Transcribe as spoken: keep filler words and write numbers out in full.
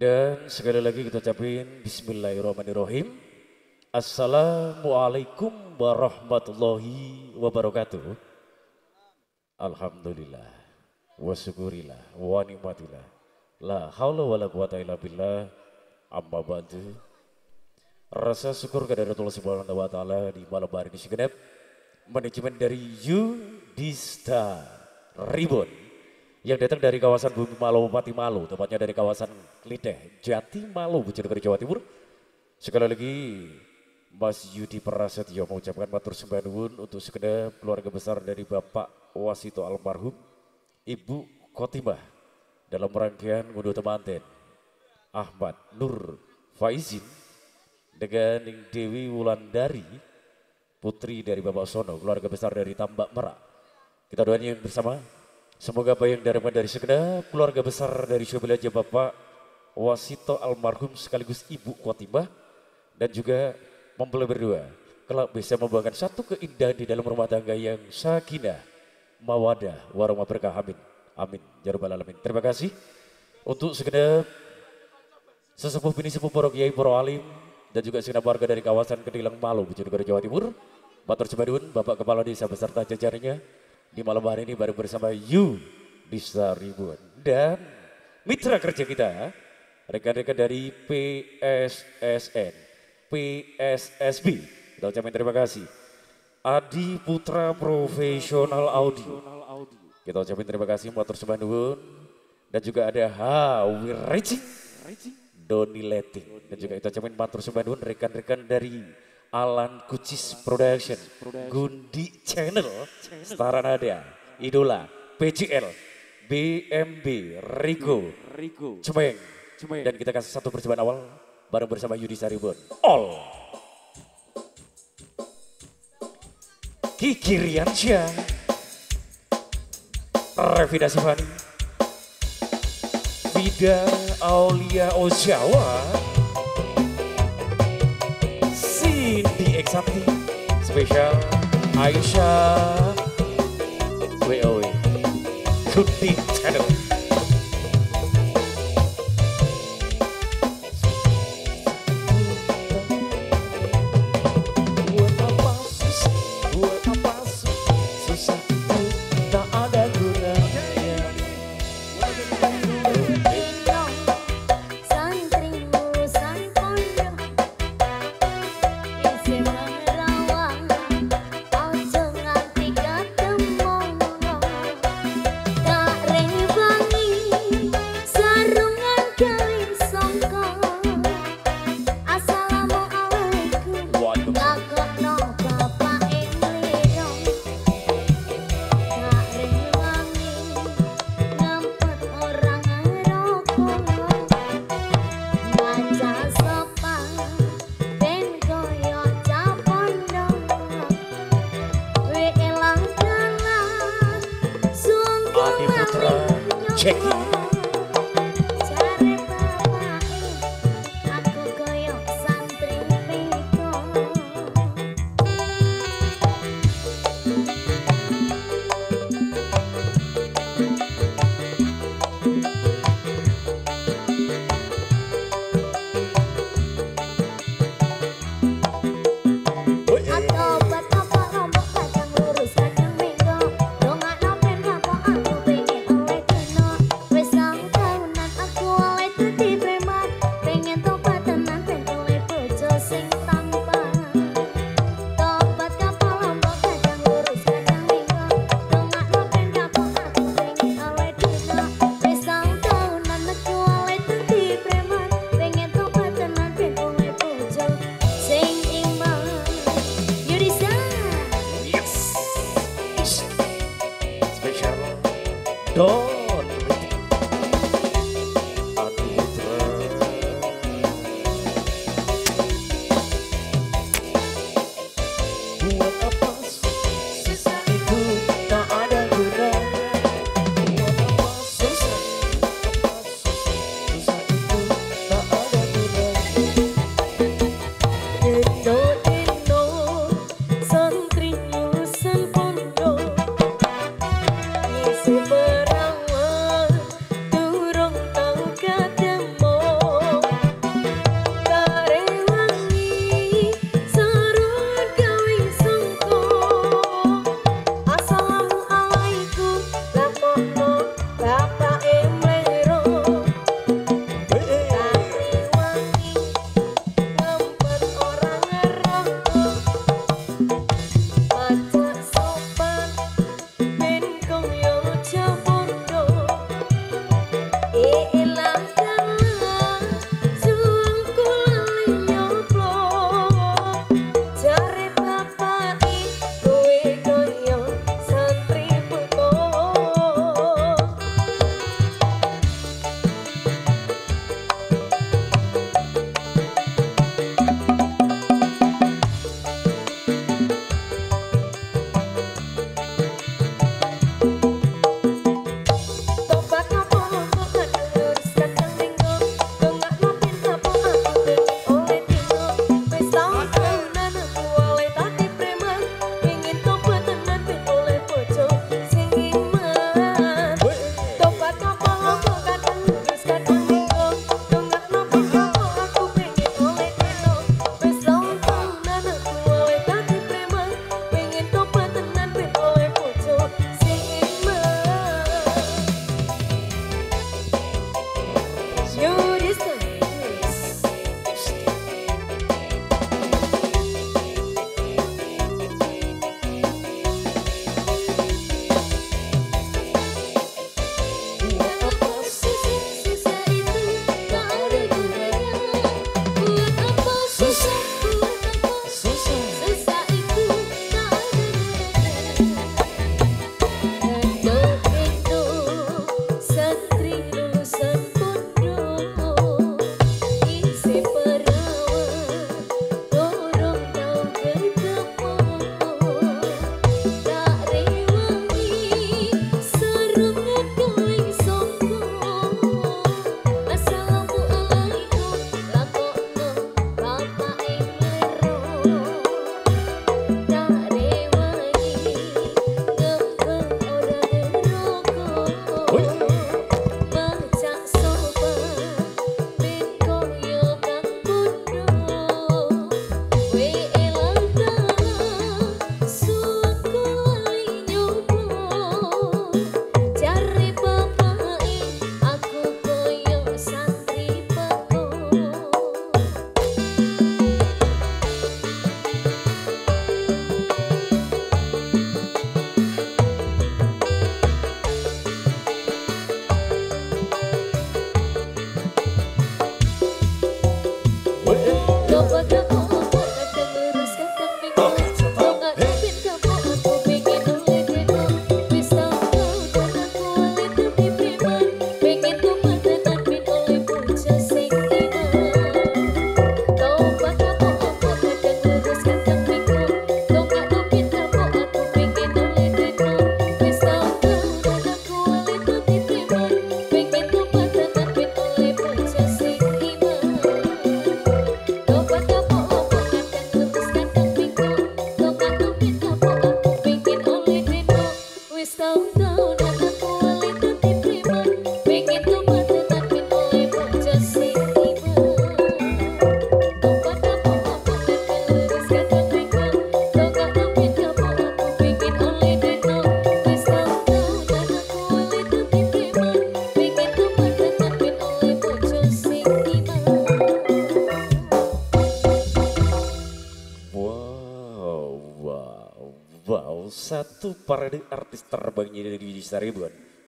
Dan sekali lagi kita ucapin Bismillahirrahmanirrahim. Assalamualaikum warahmatullahi wabarakatuh. Alhamdulillah wa syukurillah wa nikmatillah. La haula wa la quwata illa billah. Amma ba'du. Rasa syukur kepada Allah Subhanahu wa taala di malam hari ini segenap manajemen dari Yudhista Ribon yang datang dari kawasan Bumi Malu, Bupati Malu, tepatnya dari kawasan Klideh, Jati Malu, Bojonegoro, Jawa Timur. Sekali lagi Mas Yudi Prasetyo mengucapkan matur sembah nuwun untuk segenap keluarga besar dari Bapak Wasito almarhum Ibu Khotimah dalam rangkaian ngunduh temanten Ahmad Nur Faizin dengan Dewi Wulandari putri dari Bapak Sono, keluarga besar dari Tambak Merak. Kita doain bersama, semoga apa yang diharapkan dari segenap keluarga besar dari Syobelaja Bapak Wasito almarhum sekaligus Ibu Khotimah dan juga mempelai berdua kelak bisa membawakan satu keindahan di dalam rumah tangga yang sakinah, mawadah, warahmah berkah. Amin. Amin. Ya Rabbal Alamin. Terima kasih untuk segenap sesepuh bini sepuh para kiai, para alim dan juga segenap warga dari kawasan Kedilang Malu, Bojonegoro, Jawa Timur. Matur sembah nuwun Bapak Kepala Desa beserta jajarannya di malam hari ini bareng bersama Yudhista Ribon dan mitra kerja kita, rekan-rekan dari P S S N, P S S B. Kita ucapkan terima kasih. Adi Putra Profesional Audio. Kita ucapkan terima kasih matur sembah nuwun dan juga ada Hawi Racing, Doni Letting dan juga kita ucapkan matur sembah nuwun rekan-rekan dari Alan Kucis Production, Gundi Channel, Setara Nada, Idola, P J L, B M B, Rico, Cemeng, dan kita kasih satu percobaan awal bareng bersama Yudhista Ribon. All Kiki Riansyah, Revida Sifani, Vida Aulia Ojawa, Cindy Eksakti, spesial Aisyah W O W, Gundi Channel. Ring wow, wow, satu parade artis terbangnya dari Staribuan.